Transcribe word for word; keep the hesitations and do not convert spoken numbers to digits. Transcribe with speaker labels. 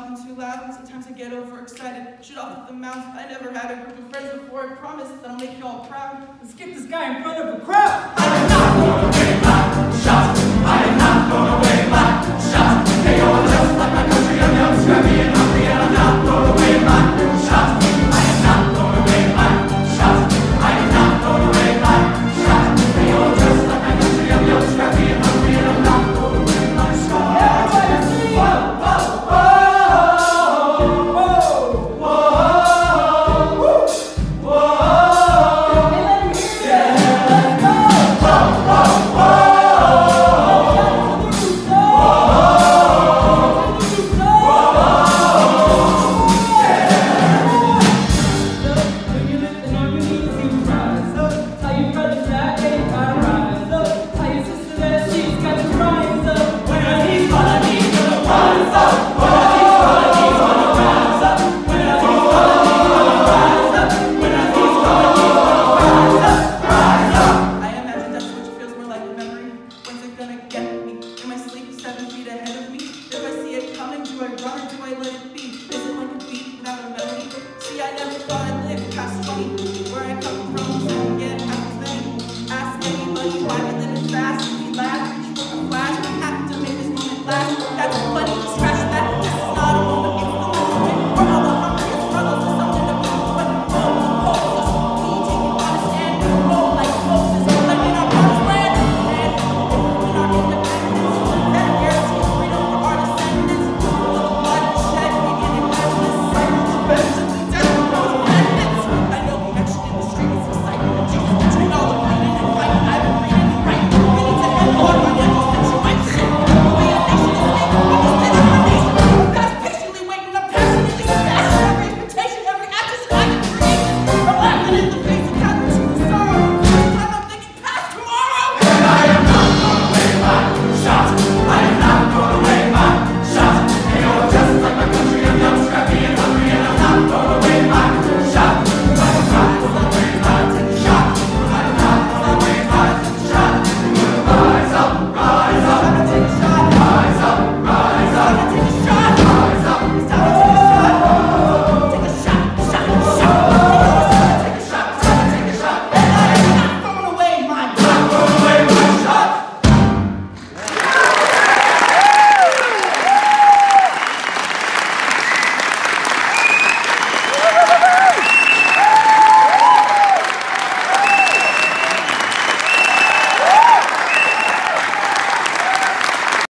Speaker 1: talking too loud. Sometimes I get overexcited, shoot off at the mouth. I never had a group of friends before. I promise that I'll make you all proud.
Speaker 2: Let's get this guy in front of a crowd.
Speaker 3: I am not going away, my shot. I am not going away, my shot. Hey, oh, just like my country, I'm young, scrappy, and